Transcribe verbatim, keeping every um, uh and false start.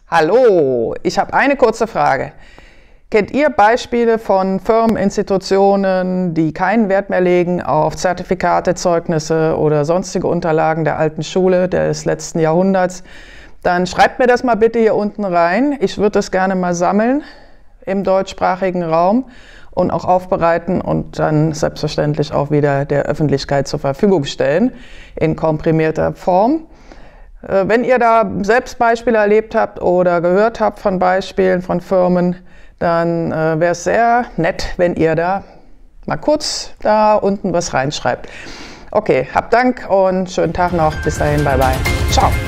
Hallo, ich habe eine kurze Frage. Kennt ihr Beispiele von Firmen, Institutionen, die keinen Wert mehr legen auf Zertifikate, Zeugnisse oder sonstige Unterlagen der alten Schule des letzten Jahrhunderts? Dann schreibt mir das mal bitte hier unten rein. Ich würde das gerne mal sammeln im deutschsprachigen Raum und auch aufbereiten und dann selbstverständlich auch wieder der Öffentlichkeit zur Verfügung stellen in komprimierter Form. Wenn ihr da selbst Beispiele erlebt habt oder gehört habt von Beispielen von Firmen, dann äh, wäre es sehr nett, wenn ihr da mal kurz da unten was reinschreibt. Okay, habt Dank und schönen Tag noch. Bis dahin, bye bye. Ciao.